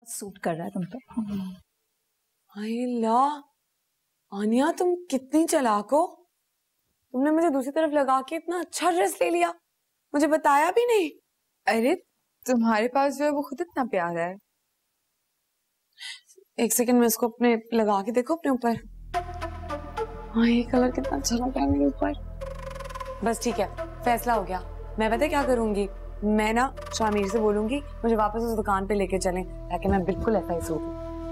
Suit कर रहा है तुम पे। हाय ला, आनिया तुम कितनी चालाक हो। तुमने मुझे दूसरी तरफ लगा के इतना अच्छा ड्रेस ले लिया, मुझे बताया भी नहीं। अरे तुम्हारे पास जो है वो खुद इतना प्यारा है। एक सेकंड में इसको अपने लगा के देखो अपने ऊपर। हाँ ये कलर कितना अच्छा लग रहा है मेरे ऊपर। बस ठीक है, फैसला हो गया। मैं पता है क्या करूंगी, मैं ना शामिर से बोलूंगी मुझे वापस उस दुकान पे लेके चलें, ताकि मैं बिल्कुल ऐसा ही सूट।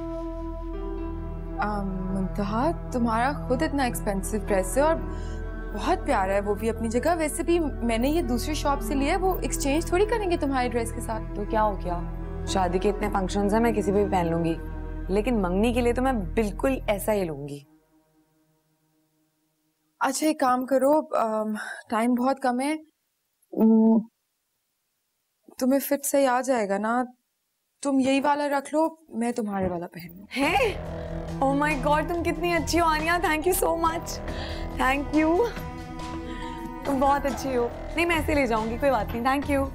मुंतहा तुम्हारा खुद इतना एक्सपेंसिव ड्रेस है और बहुत प्यारा है वो भी अपनी जगह। वैसे भी मैंने ये दूसरी शॉप से लिया है, वो एक्सचेंज थोड़ी करेंगे तुम्हारे ड्रेस के साथ। तो क्या हो गया, शादी के इतने फंक्शंस हैं, मैं किसी पे भी पहन लूंगी, लेकिन मंगनी के लिए तो मैं बिल्कुल ऐसा ही लूंगी। अच्छा एक काम करो, टाइम बहुत कम है, तुम्हें फिट सही आ जाएगा ना, तुम यही वाला रख लो, मैं तुम्हारे वाला पहन लूं। है? ओह माय गॉड तुम कितनी अच्छी हो Aniya, thank you so much. Thank you, तुम बहुत अच्छी हो। नहीं मैं ऐसे ले जाऊंगी, कोई बात नहीं, थैंक यू।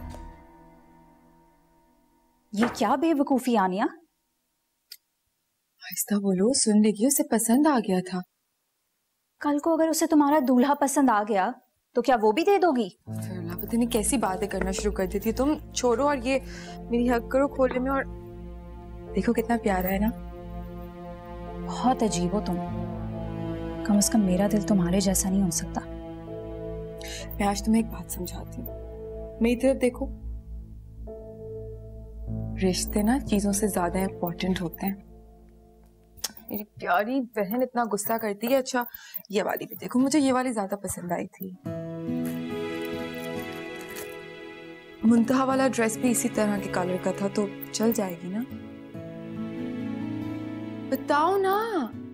ये क्या बेवकूफी आनिया। आहिस्ता बोलो, सुन लेगी, उसे पसंद आ गया था। कल को अगर उसे तुम्हारा दूल्हा पसंद आ गया तो क्या वो भी दे दोगी? पता नहीं कैसी बातें करना शुरू कर देती तुम। छोड़ो और ये मेरी हक करो खोले में, और देखो कितना प्यारा है ना। बहुत अजीब हो तुम, कम से कम मेरा दिल तुम्हारे जैसा नहीं हो सकता। मैं आज तुम्हें एक बात समझाती हूँ, मेरी तरफ देखो। रिश्ते ना चीजों से ज्यादा इम्पोर्टेंट होते हैं। मेरी प्यारी बहन इतना गुस्सा करती है। अच्छा ये वाली भी देखो, मुझे ये वाली ज्यादा पसंद आई थी। मुंतहा वाला ड्रेस भी इसी तरह के कलर का था, तो चल जाएगी ना? बताओ ना।